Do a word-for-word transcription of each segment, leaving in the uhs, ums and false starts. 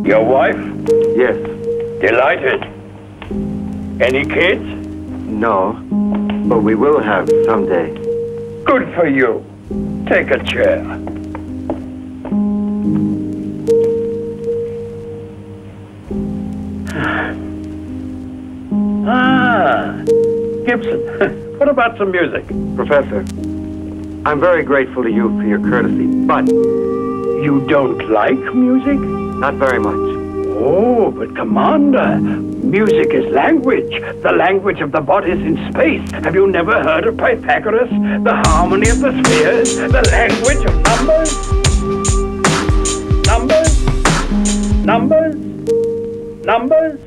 Your wife? Yes. Delighted. Any kids? No. But we will have someday. Good for you. Take a chair. Ah, Gibson. What about some music? Professor, I'm very grateful to you for your courtesy, but... You don't like music? Not very much. Oh, but Commander, music is language. The language of the bodies in space. Have you never heard of Pythagoras? The harmony of the spheres? The language of numbers? Numbers? Numbers? Numbers?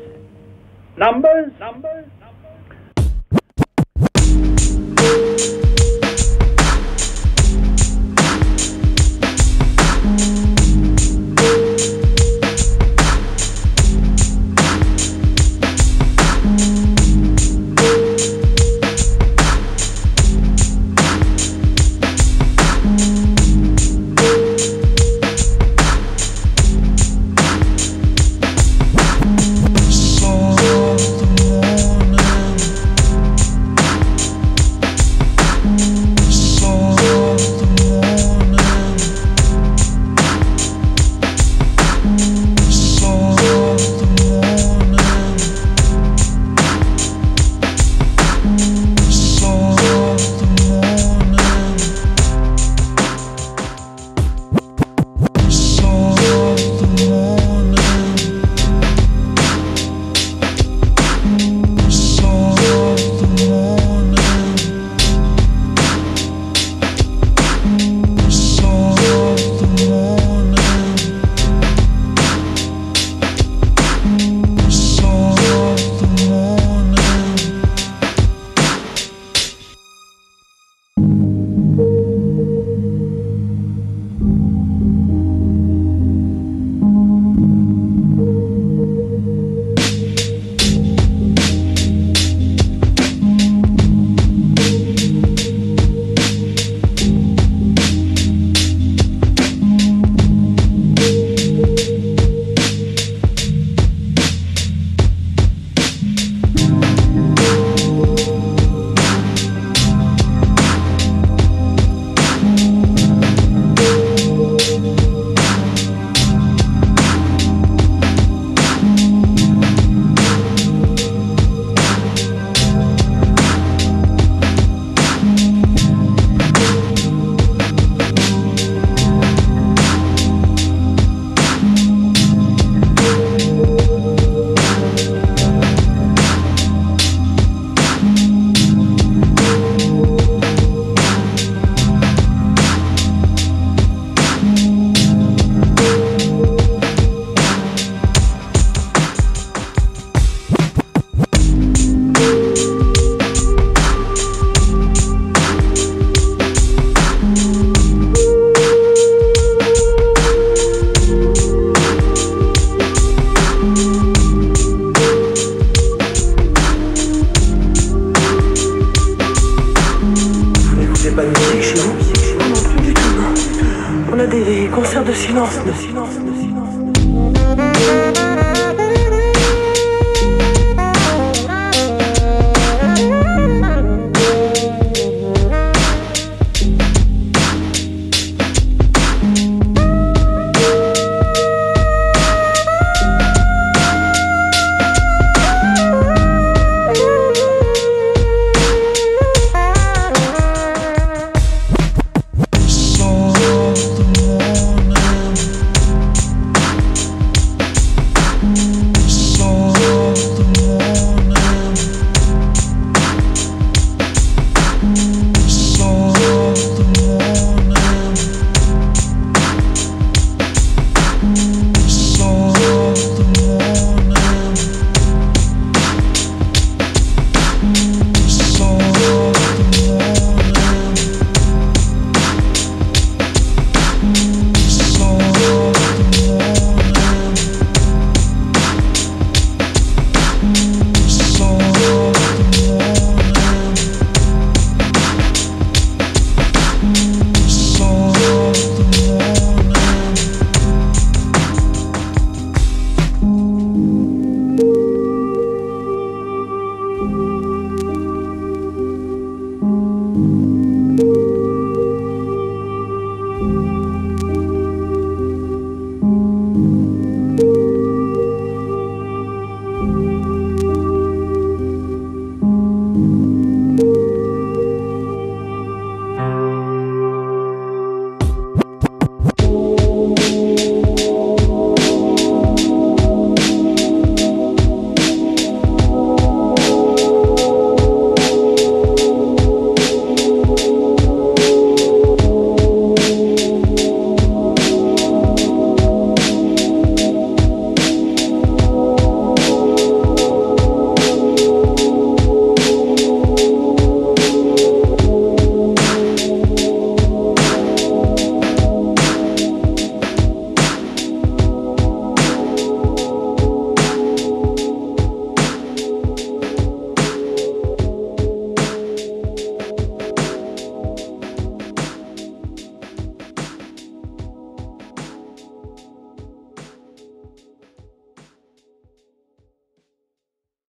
Numbers? Numbers? On a des concerts de silence, de silence, de silence.